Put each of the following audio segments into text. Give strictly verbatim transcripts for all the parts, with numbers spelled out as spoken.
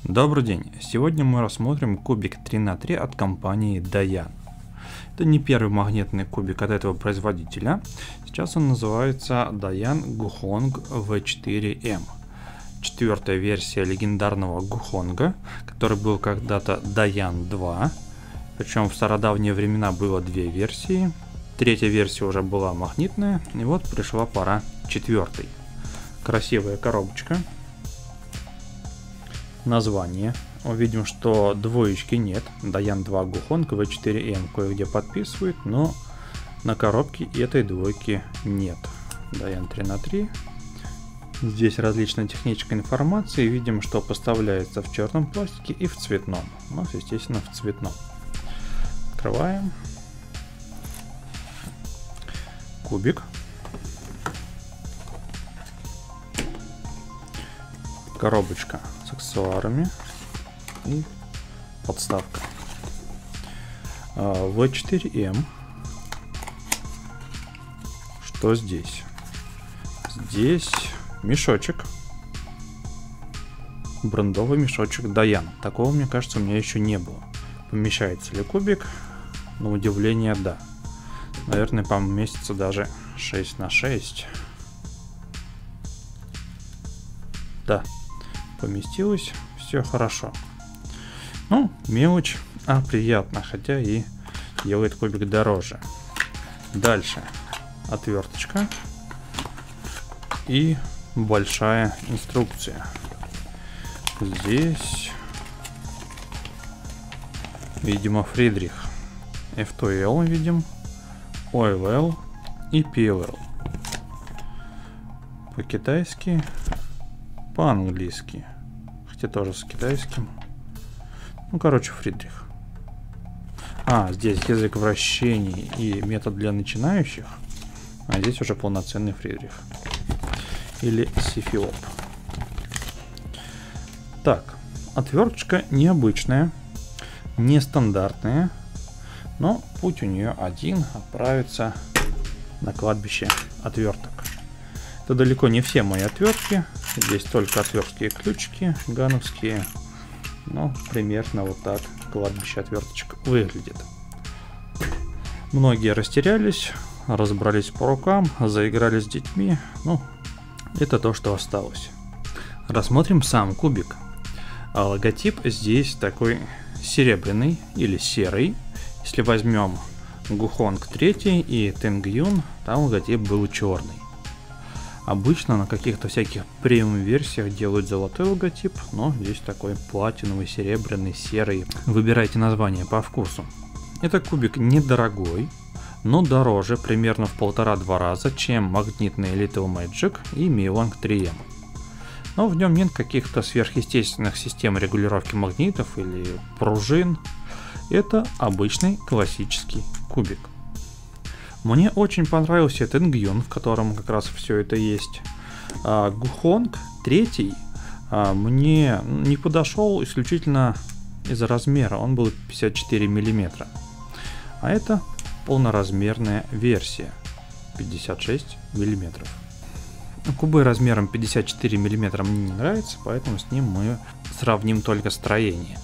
Добрый день! Сегодня мы рассмотрим кубик три на три от компании Dayan. Это не первый магнитный кубик от этого производителя. Сейчас он называется Dayan Guhong ви четыре эм. Четвертая версия легендарного Гухонга, который был когда-то Dayan два. Причем в стародавние времена было две версии. Третья версия уже была магнитная. И вот пришла пора четвертой. Красивая коробочка. Название. Увидим, что двоечки нет. Dayan два Guhong ви четыре эм кое-где подписывает, но на коробке этой двойки нет. Dayan три на три. Здесь различная техническая информация. Видим, что поставляется в черном пластике и в цветном. У нас, естественно, в цветном. Открываем. Кубик. Коробочка с аксессуарами и подставка. ви четыре эм. Что здесь? Здесь мешочек. Брендовый мешочек Dayan. Такого, мне кажется, у меня еще не было. Помещается ли кубик? На удивление, да. Наверное, поместится даже шесть на шесть. Да. Поместилось, все хорошо. Ну, мелочь, а приятно, хотя и делает кубик дороже. Дальше отверточка и большая инструкция. Здесь, видимо, Фридрих. эф два эл видим, о эл эл и пи эл эл. По-китайски, по-английски. Хотя тоже с китайским. Ну, короче, Фридрих. А, здесь язык вращений и метод для начинающих. А здесь уже полноценный Фридрих. Или Сифиоп. Так, отверточка необычная, нестандартная. Но путь у нее один: отправиться на кладбище отверток. Это далеко не все мои отвертки. Здесь только отвертки и ключики гановские. Ну, примерно вот так кладбище отверточек выглядит. Многие растерялись, разобрались по рукам, заиграли с детьми. Ну, это то, что осталось. Рассмотрим сам кубик. А логотип здесь такой серебряный или серый. Если возьмем Guhong три и Tengyun, там логотип был черный. Обычно на каких-то всяких премиум версиях делают золотой логотип, но здесь такой платиновый, серебряный, серый. Выбирайте название по вкусу. Это кубик недорогой, но дороже примерно в полтора-два раза, чем магнитный Little Magic и Miylang три эм. Но в нем нет каких-то сверхъестественных систем регулировки магнитов или пружин. Это обычный классический кубик. Мне очень понравился Tengyun, в котором как раз все это есть. А, Guhong три а, мне не подошел исключительно из-за размера. Он был пятьдесят четыре миллиметра. А это полноразмерная версия. пятьдесят шесть миллиметров. Кубы размером пятьдесят четыре миллиметра мне не нравятся, поэтому с ним мы сравним только строение.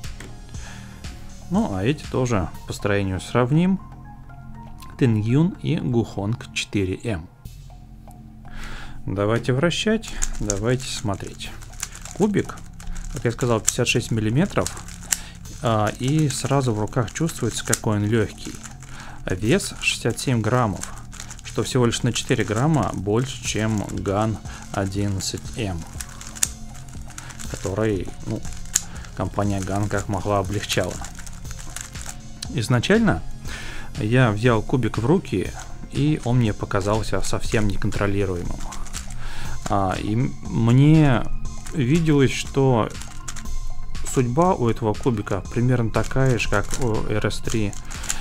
Ну, а эти тоже по строению сравним. Tengyun и Guhong четыре эм. Давайте вращать, давайте смотреть. Кубик, как я сказал, пятьдесят шесть миллиметров. А, и сразу в руках чувствуется, какой он легкий. Вес шестьдесят семь граммов, что всего лишь на четыре грамма больше, чем ган одиннадцать эм, который, ну, компания ган как могла облегчала. Изначально я взял кубик в руки, и он мне показался совсем неконтролируемым. А, и мне виделось, что судьба у этого кубика примерно такая же, как у эр эс три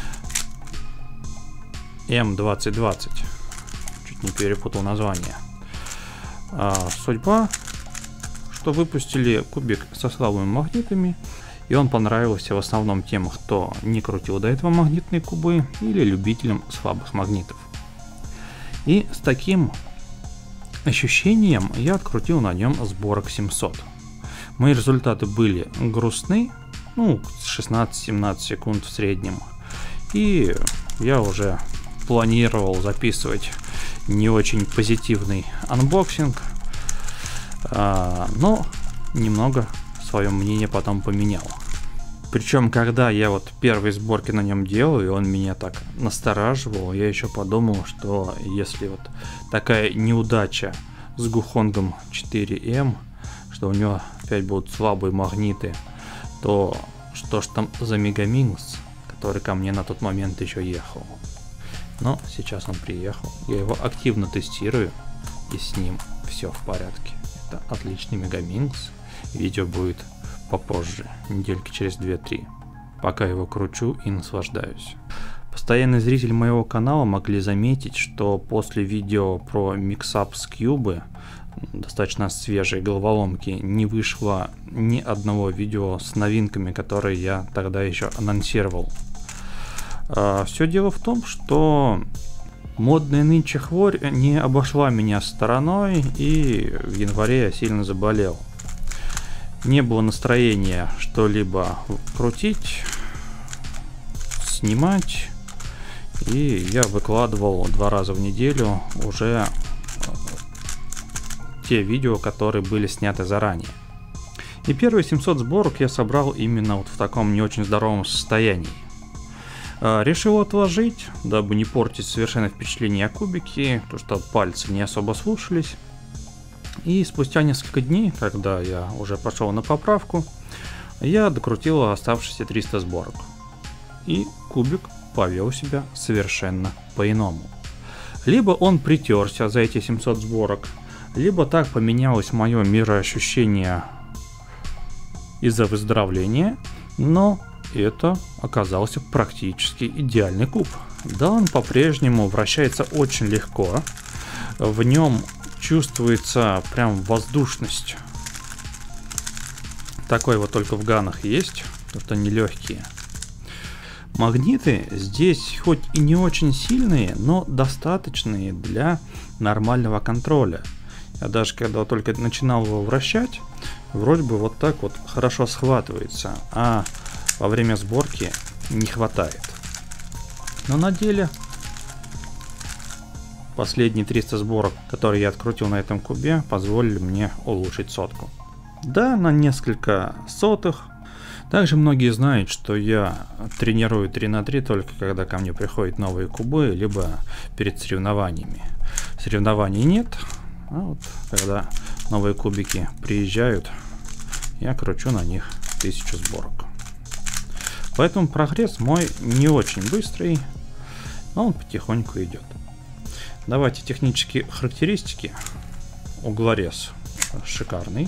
эм двадцать двадцать. Чуть не перепутал название. А, судьба, что выпустили кубик со слабыми магнитами, и он понравился в основном тем, кто не крутил до этого магнитные кубы, или любителям слабых магнитов. И с таким ощущением я открутил на нем сборок семьсот. Мои результаты были грустны, ну, шестнадцать-семнадцать секунд в среднем. И я уже планировал записывать не очень позитивный анбоксинг, а, но немного свое мнение потом поменял. Причем, когда я вот первые сборки на нем делал, и он меня так настораживал, я еще подумал, что если вот такая неудача с Гухонгом четыре эм, что у него опять будут слабые магниты, то что ж там за Мегаминкс, который ко мне на тот момент еще ехал. Но сейчас он приехал, я его активно тестирую, и с ним все в порядке. Это отличный Мегаминкс, видео будет попозже, недельки через две-три. Пока его кручу и наслаждаюсь. Постоянные зрители моего канала могли заметить, что после видео про миксап с Кьюбы, достаточно свежей головоломки, не вышло ни одного видео с новинками, которые я тогда еще анонсировал. А, все дело в том, что модная нынче хворь не обошла меня стороной, и в январе я сильно заболел. Не было настроения что-либо крутить, снимать, и я выкладывал два раза в неделю уже те видео, которые были сняты заранее. И первые семьсот сборок я собрал именно вот в таком не очень здоровом состоянии. Решил отложить, дабы не портить совершенно впечатление о кубике, потому что пальцы не особо слушались. И спустя несколько дней, когда я уже пошел на поправку, я докрутил оставшиеся триста сборок. И кубик повел себя совершенно по-иному. Либо он притерся за эти семьсот сборок, либо так поменялось мое мироощущение из-за выздоровления, но это оказался практически идеальный куб. Да, он по-прежнему вращается очень легко, в нем чувствуется прям воздушность. Такой вот только в ганах есть, потому что они легкие. Магниты здесь хоть и не очень сильные, но достаточные для нормального контроля. Я даже когда только начинал его вращать, вроде бы вот так вот хорошо схватывается, а во время сборки не хватает. Но на деле последние триста сборок, которые я открутил на этом кубе, позволили мне улучшить сотку. Да, на несколько сотых. Также многие знают, что я тренирую три на три только когда ко мне приходят новые кубы, либо перед соревнованиями. Соревнований нет, а вот когда новые кубики приезжают, я кручу на них тысячу сборок. Поэтому прогресс мой не очень быстрый, но он потихоньку идет. Давайте технические характеристики. Углорез шикарный.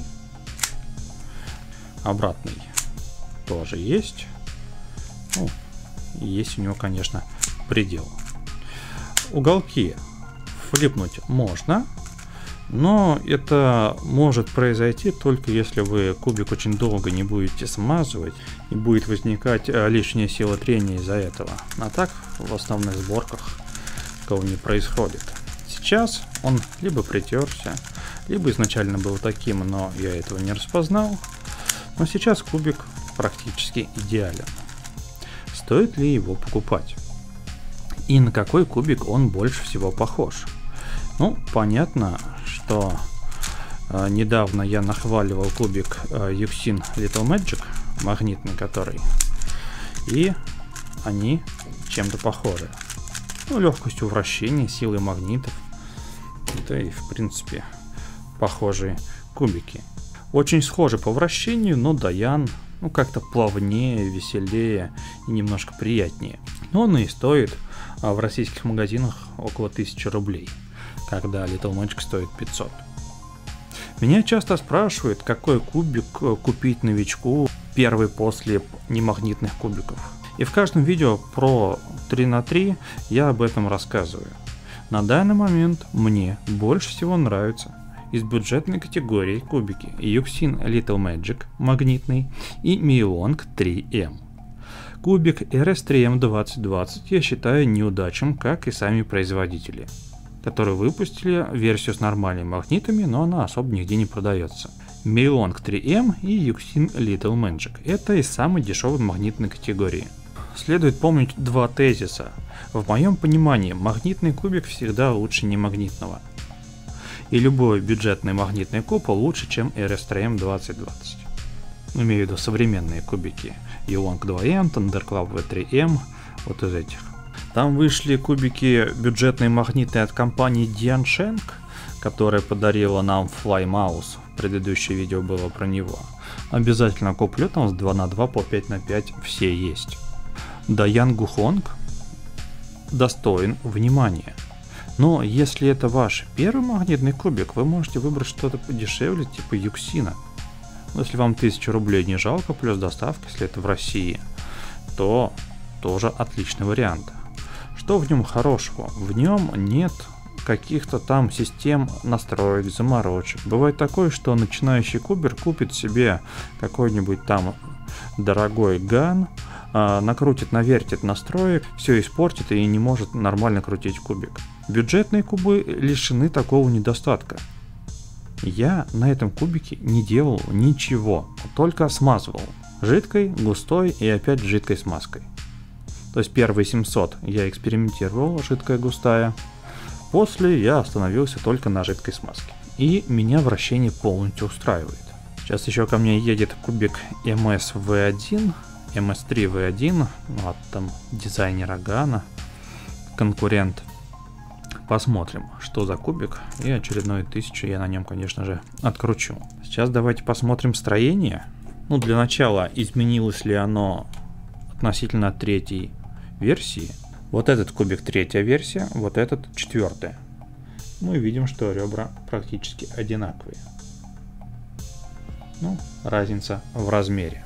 Обратный тоже есть. Ну, есть у него, конечно, предел. Уголки флипнуть можно, но это может произойти только если вы кубик очень долго не будете смазывать, и будет возникать лишняя сила трения из-за этого. А так в основных сборках такого не происходит. Сейчас он либо притерся, либо изначально был таким, но я этого не распознал. Но сейчас кубик практически идеален. Стоит ли его покупать? И на какой кубик он больше всего похож? Ну, понятно, что э, недавно я нахваливал кубик э, Yuxin Little Magic, магнитный который, и они чем-то похожи. Ну, легкостью вращения, силой магнитов, да и в принципе похожие кубики. Очень схожи по вращению, но Даян ну как-то плавнее, веселее и немножко приятнее. Но он и стоит а в российских магазинах около тысячи рублей, когда Little Magic стоит пятьсот. Меня часто спрашивают, какой кубик купить новичку первый после немагнитных кубиков. И в каждом видео про три на три я об этом рассказываю. На данный момент мне больше всего нравится из бюджетной категории кубики Yuxin Little Magic магнитный и Meilong три эм. Кубик эр эс три эм двадцать двадцать я считаю неудачем, как и сами производители, которые выпустили версию с нормальными магнитами, но она особо нигде не продается. Milong три эм и Yuxin Little Magic. Это из самой дешевой магнитной категории. Следует помнить два тезиса. В моем понимании, магнитный кубик всегда лучше немагнитного. И любой бюджетный магнитный куб лучше, чем эр эс три эм двадцать двадцать. Имею в виду современные кубики. Yulong два эм, Thunderclap ви три эм, вот из этих. Там вышли кубики бюджетные магнитные от компании Diansheng, которая подарила нам Fly Mouse. Предыдущее видео было про него. Обязательно куплю, там с два на два по пять на пять все есть. Даян Гухонг достоин внимания. Но если это ваш первый магнитный кубик, вы можете выбрать что-то подешевле, типа Юксина. Если вам тысячу рублей не жалко, плюс доставка, если это в России, то тоже отличный вариант. Что в нем хорошего? В нем нет каких-то там систем настроек, заморочек. Бывает такое, что начинающий кубер купит себе какой-нибудь там дорогой ган, накрутит, навертит настроек, все испортит и не может нормально крутить кубик. Бюджетные кубы лишены такого недостатка. Я на этом кубике не делал ничего, только смазывал жидкой, густой и опять жидкой смазкой. То есть первые семьсот я экспериментировал, жидкая, густая. После я остановился только на жидкой смазке. И меня вращение полностью устраивает. Сейчас еще ко мне едет кубик эм эс ви один, эм эс три ви один, ну, от там дизайнера Гана, конкурент. Посмотрим, что за кубик, и очередную тысячу я на нем, конечно же, откручу. Сейчас давайте посмотрим строение. Ну, для начала, изменилось ли оно относительно третьей версии. Вот этот кубик третья версия, вот этот четвертая. Мы видим, что ребра практически одинаковые. Ну, разница в размере.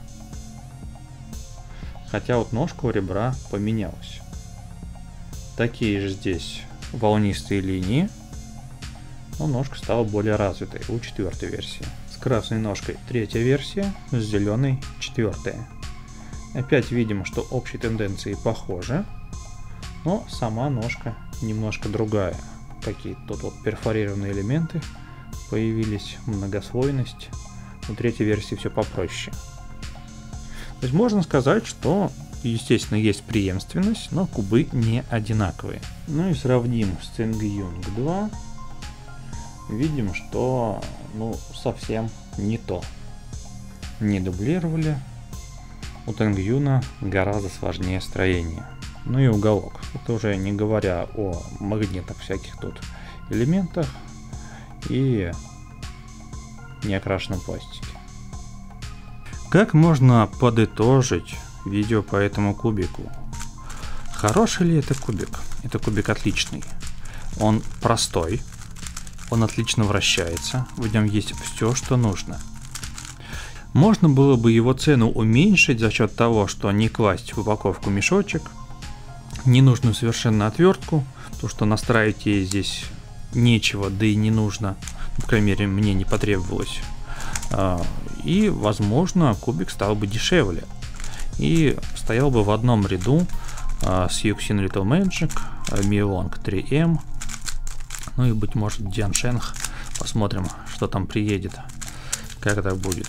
Хотя вот ножка у ребра поменялась. Такие же здесь волнистые линии, но ножка стала более развитой у четвертой версии. С красной ножкой третья версия, с зеленой четвертая. Опять видим, что общие тенденции похожи, но сама ножка немножко другая. Какие-то тут вот перфорированные элементы появились, многослойность. У третьей версии все попроще. То есть можно сказать, что естественно есть преемственность, но кубы не одинаковые. Ну и сравним с Цинgyung два. Видим, что ну совсем не то. Не дублировали. У Цинgyung гораздо сложнее строение. Ну и уголок. Это уже не говоря о магнитных всяких тут элементах и неокрашенном пластике. Как можно подытожить видео по этому кубику? Хороший ли это кубик? Это кубик отличный. Он простой, он отлично вращается, в нем есть все, что нужно. Можно было бы его цену уменьшить за счет того, что не класть в упаковку мешочек, ненужную совершенно отвертку, то что настраивать ей здесь нечего, да и не нужно, по крайней мере мне не потребовалось. И возможно кубик стал бы дешевле и стоял бы в одном ряду с Yuxin Little Magic, Milong три эм, ну и быть может Diansheng. Посмотрим, что там приедет, как это будет.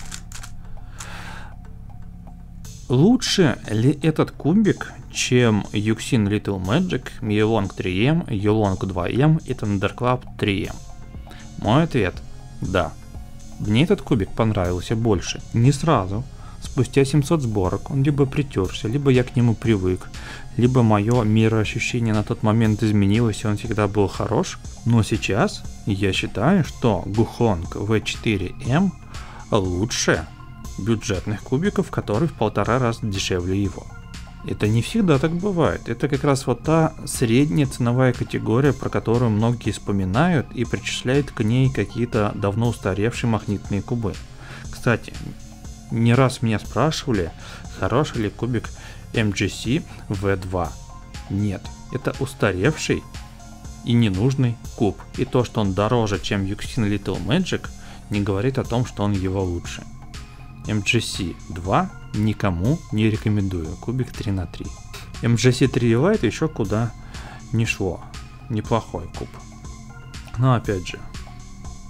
Лучше ли этот кубик, чем Yuxin Little Magic, Milong три эм, Yulong два эм и Thunderclap три эм? Мой ответ – да. Мне этот кубик понравился больше. Не сразу. Спустя семьсот сборок он либо притерся, либо я к нему привык, либо мое мироощущение на тот момент изменилось, и он всегда был хорош. Но сейчас я считаю, что Guhong ви четыре эм лучше бюджетных кубиков, которые в полтора раза дешевле его. Это не всегда так бывает. Это как раз вот та средняя ценовая категория, про которую многие вспоминают и причисляют к ней какие-то давно устаревшие магнитные кубы. Кстати, не раз меня спрашивали, хороший ли кубик эм джи си ви два. Нет, это устаревший и ненужный куб. И то, что он дороже, чем Yuxin Little Magic, не говорит о том, что он его лучше. эм джи си два никому не рекомендую, кубик три на три. эм джи си три Lite еще куда не шло, неплохой куб. Но опять же,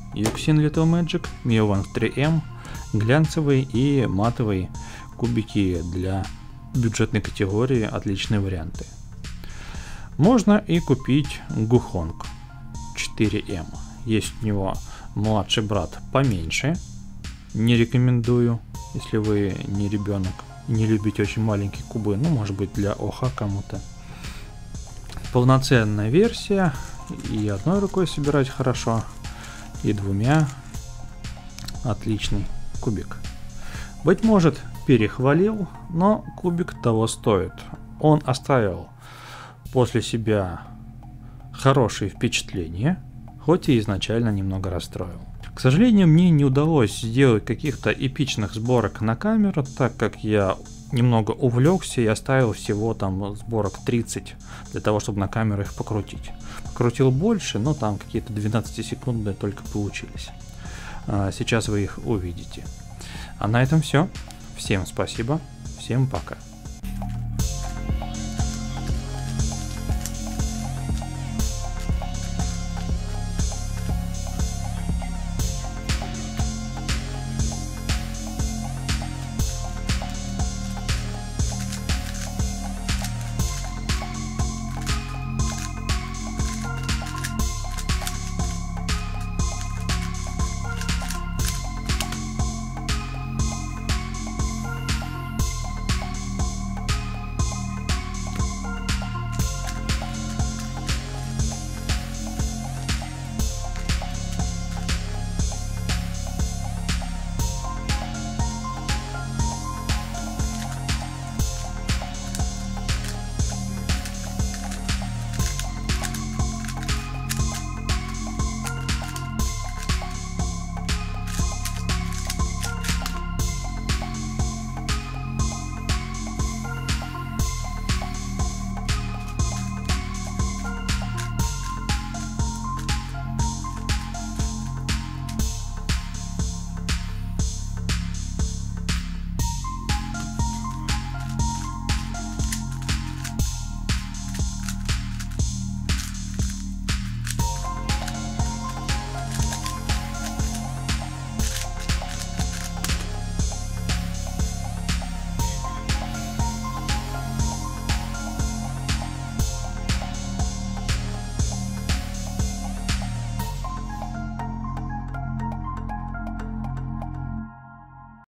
Yuxin Little Magic, Mio три эм, глянцевые и матовые кубики для бюджетной категории, отличные варианты. Можно и купить Guhong четыре эм. Есть у него младший брат поменьше. Не рекомендую, если вы не ребенок, не любите очень маленькие кубы. Ну, может быть, для ОХА кому-то. Полноценная версия. И одной рукой собирать хорошо, и двумя. Отличный кубик. Быть может, перехвалил, но кубик того стоит. Он оставил после себя хорошие впечатления, хоть и изначально немного расстроил. К сожалению, мне не удалось сделать каких-то эпичных сборок на камеру, так как я немного увлекся и оставил всего там сборок тридцать для того, чтобы на камеру их покрутить. Покрутил больше, но там какие-то двенадцатисекундные только получились. Сейчас вы их увидите. А на этом все. Всем спасибо, всем пока.